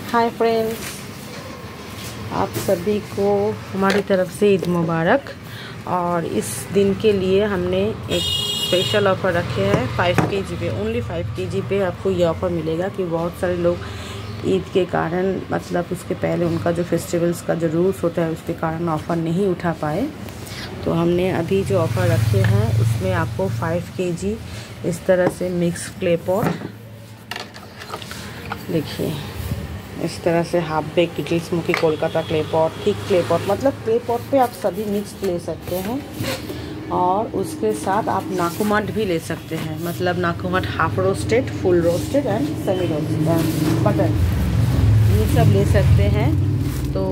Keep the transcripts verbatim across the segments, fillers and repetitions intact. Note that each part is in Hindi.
हाय फ्रेंड्स, आप सभी को हमारी तरफ से ईद मुबारक। और इस दिन के लिए हमने एक स्पेशल ऑफ़र रखे हैं फाइव के जी पे। ओनली फाइव के जी पे आपको ये ऑफ़र मिलेगा कि बहुत सारे लोग ईद के कारण, मतलब उसके पहले उनका जो फेस्टिवल्स का जो रूल्स होता है उसके कारण ऑफ़र नहीं उठा पाए। तो हमने अभी जो ऑफ़र रखे हैं उसमें आपको फाइव के जी इस तरह से मिक्स क्ले पॉट, देखिए इस तरह से half bake little smoky Kolkata clay pot, thick clay pot, मतलब क्ले पॉट पे आप सभी मिक्स ले सकते हैं। और उसके साथ आप नाकुमट भी ले सकते हैं, मतलब नाकुमट half roasted, full roasted and semi roasted butter, ये सब ले सकते हैं। तो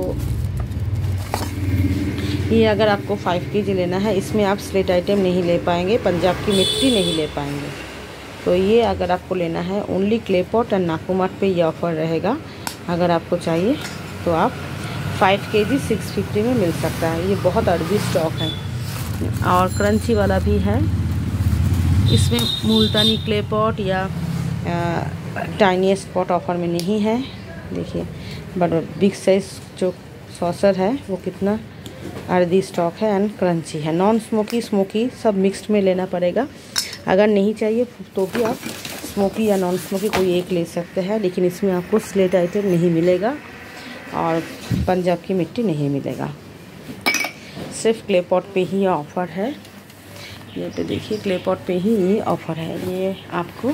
ये अगर आपको फाइव के जी लेना है, इसमें आप स्लेट आइटम नहीं ले पाएंगे, पंजाब की मिट्टी नहीं ले पाएंगे। तो ये अगर आपको लेना है ओनली क्ले पॉट एंड नाकुमट पे ये ऑफ़र रहेगा। अगर आपको चाहिए तो आप फाइव के जी सिक्स फिफ्टी में मिल सकता है। ये बहुत अरबी स्टॉक है और क्रंची वाला भी है। इसमें मुल्तानी क्ले पॉट या टाइनीस्ट पॉट ऑफ़र में नहीं है। देखिए बट बिग साइज जो सॉसर है वो कितना अर्दी स्टॉक है एंड क्रंची है। नॉन स्मोकी स्मोकी सब मिक्स्ड में लेना पड़ेगा। अगर नहीं चाहिए तो भी आप स्मोकी या नॉन स्मोकी कोई एक ले सकते हैं, लेकिन इसमें आपको स्लेट आइटम नहीं मिलेगा और पंजाब की मिट्टी नहीं मिलेगा। सिर्फ क्ले पॉट पे ही ऑफ़र है। ये तो देखिए क्ले पॉट पे ही ये ऑफ़र है। ये आपको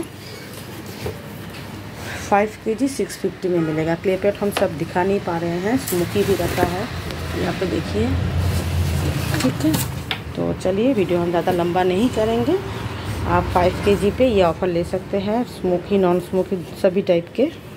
फाइव के जी सिक्स फिफ्टी में मिलेगा। क्ले पॉट हम सब दिखा नहीं पा रहे हैं, स्मोकी भी रखा है यहाँ पे देखिए, ठीक है। तो चलिए वीडियो हम ज़्यादा लंबा नहीं करेंगे। आप फाइव के जी पे ये ऑफ़र ले सकते हैं, स्मोकी नॉन स्मोकी सभी टाइप के।